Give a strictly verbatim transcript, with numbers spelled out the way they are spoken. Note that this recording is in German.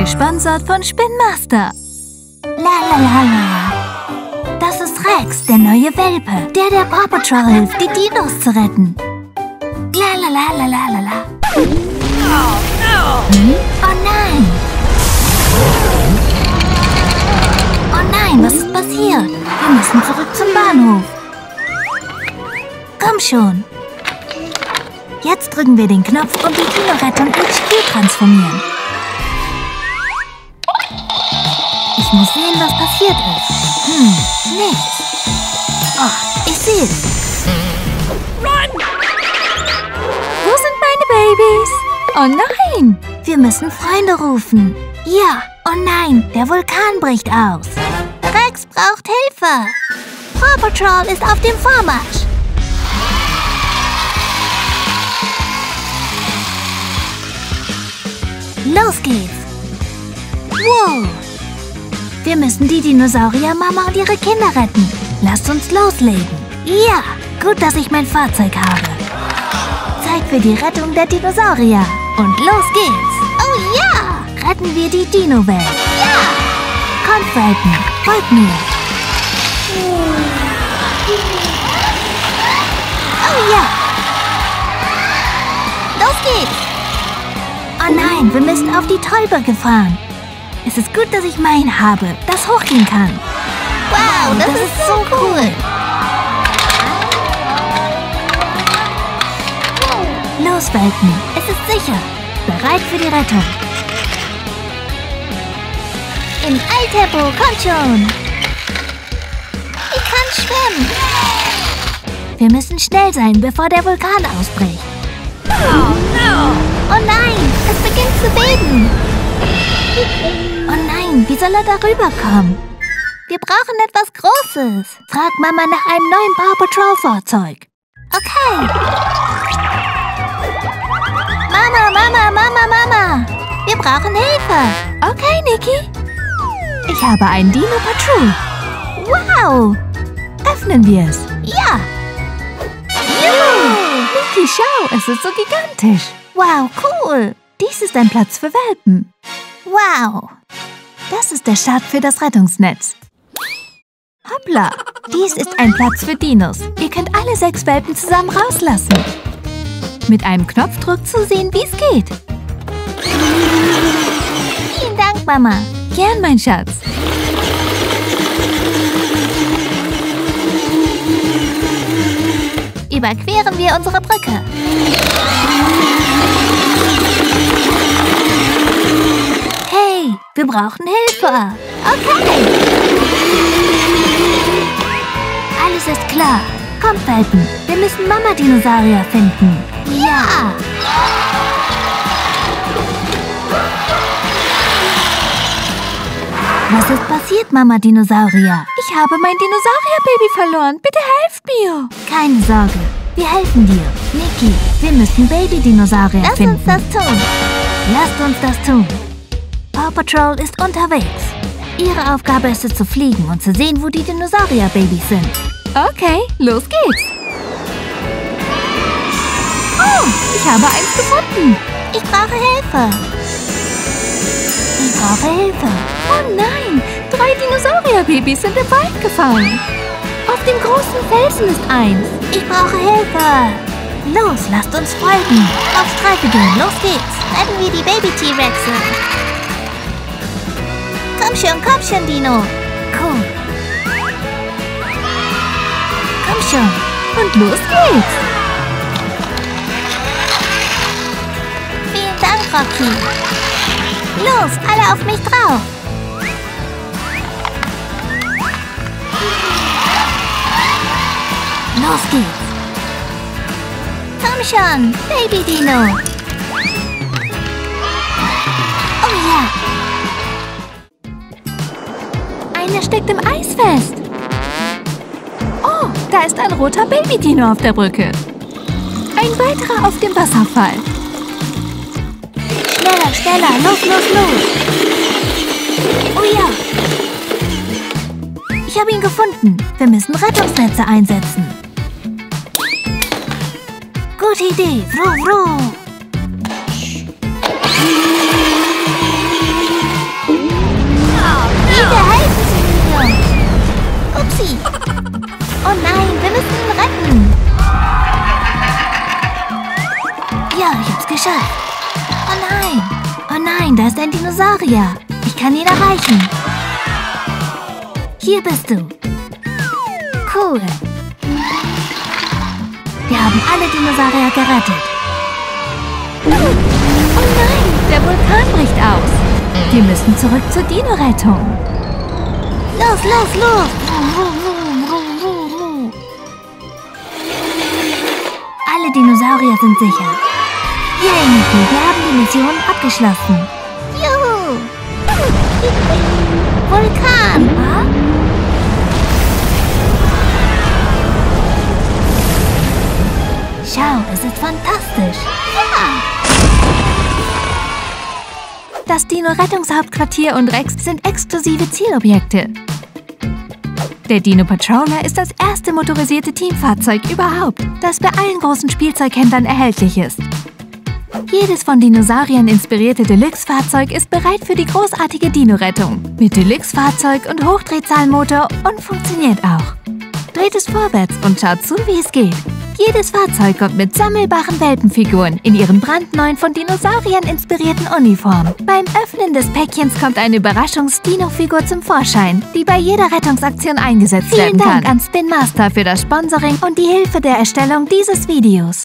Gesponsert von Spin Master. La la la la. Das ist Rex, der neue Welpe, der der Paw Patrol hilft, die Dinos zu retten. La la la la la la la. Oh, no. Hm? Oh nein! Oh nein, was ist passiert? Wir müssen zurück zum Bahnhof. Komm schon. Jetzt drücken wir den Knopf und die Dino-Rettung H Q transformieren. Ich muss sehen, was passiert ist. Hm, nichts. Oh, ich sehe es. Run! Wo sind meine Babys? Oh nein! Wir müssen Freunde rufen. Ja, oh nein, der Vulkan bricht aus. Rex braucht Hilfe. Paw Patrol ist auf dem Vormarsch. Los geht's. Wow. Wir müssen die Dinosaurier-Mama und ihre Kinder retten. Lasst uns loslegen. Ja, gut, dass ich mein Fahrzeug habe. Zeit für die Rettung der Dinosaurier. Und los geht's. Oh ja! Retten wir die Dino-Welt. Ja! Kommt, Welpen, folgt mir. Oh ja! Los geht's! Oh nein, wir müssen auf die Tollbrücke fahren. Es ist gut, dass ich meinen habe, das hochgehen kann. Wow, das, das ist, ist so cool. Los, Welpen, es ist sicher. Bereit für die Rettung. Im Eiltempo, kommt schon. Ich kann schwimmen. Wir müssen schnell sein, bevor der Vulkan ausbricht. Oh, no. Oh nein, es beginnt zu beben. Oh nein, wie soll er darüber kommen? Wir brauchen etwas Großes. Frag Mama nach einem neuen Paw Patrol Fahrzeug. Okay. Mama, Mama, Mama, Mama. Wir brauchen Hilfe. Okay, Niki. Ich habe einen Dino Patrol. Wow. Öffnen wir es. Ja. Juhu. Niki, schau, es ist so gigantisch. Wow, cool. Dies ist ein Platz für Welpen. Wow. Das ist der Start für das Rettungsnetz. Hoppla. Dies ist ein Platz für Dinos. Ihr könnt alle sechs Welpen zusammen rauslassen. Mit einem Knopfdruck zu sehen, wie es geht. Vielen Dank, Mama. Gern, mein Schatz. Überqueren wir unsere Brücke. Hey, wir brauchen Hilfe. Okay. Alles ist klar. Kommt, Welpen. Wir müssen Mama-Dinosaurier finden. Ja. Was ist passiert, Mama-Dinosaurier? Ich habe mein Dinosaurier-Baby verloren. Bitte helft mir. Keine Sorge. Wir helfen dir. Niki, wir müssen Baby-Dinosaurier finden. Lass uns das tun. Lasst uns das tun. Paw Patrol ist unterwegs. Ihre Aufgabe ist es zu fliegen und zu sehen, wo die Dinosaurier-Babys sind. Okay, los geht's. Oh, ich habe eins gefunden. Ich brauche Hilfe. Ich brauche Hilfe. Oh nein, drei Dinosaurier-Babys sind im Wald gefallen. Auf dem großen Felsen ist eins. Ich brauche Hilfe. Los, lasst uns folgen. Auf Streife gehen, los geht's. Retten wir die Baby-T-Rexe. Komm schon, komm schon, Dino. Cool. Komm schon. Und los geht's. Vielen Dank, Rocky. Los, alle auf mich drauf. Los geht's. Komm schon, Baby Dino. Oh ja. Einer steckt im Eis fest. Oh, da ist ein roter Baby-Dino auf der Brücke. Ein weiterer auf dem Wasserfall. Schneller, schneller, los, los, los. Oh ja. Ich habe ihn gefunden. Wir müssen Rettungsnetze einsetzen. Gute Idee. Vro, vro. ich hab's geschafft. Oh nein. Oh nein, da ist ein Dinosaurier. Ich kann ihn erreichen. Hier bist du. Cool. Wir haben alle Dinosaurier gerettet. Oh nein, der Vulkan bricht aus. Wir müssen zurück zur Dino-Rettung. Los, los, los. Alle Dinosaurier sind sicher. Yay, Niki, wir haben die Mission abgeschlossen. Juhu! Vulkan! Huh? Schau, es ist fantastisch. Ja! Das Dino-Rettungshauptquartier und Rex sind exklusive Zielobjekte. Der Dino Patroller ist das erste motorisierte Teamfahrzeug überhaupt, das bei allen großen Spielzeughändlern erhältlich ist. Jedes von Dinosauriern inspirierte Deluxe-Fahrzeug ist bereit für die großartige Dino-Rettung. Mit Deluxe-Fahrzeug und Hochdrehzahlmotor und funktioniert auch. Dreht es vorwärts und schaut zu, wie es geht. Jedes Fahrzeug kommt mit sammelbaren Welpenfiguren in ihren brandneuen von Dinosauriern inspirierten Uniformen. Beim Öffnen des Päckchens kommt eine Überraschungs-Dino-Figur zum Vorschein, die bei jeder Rettungsaktion eingesetzt werden kann. Vielen Dank an Spin Master für das Sponsoring und die Hilfe der Erstellung dieses Videos.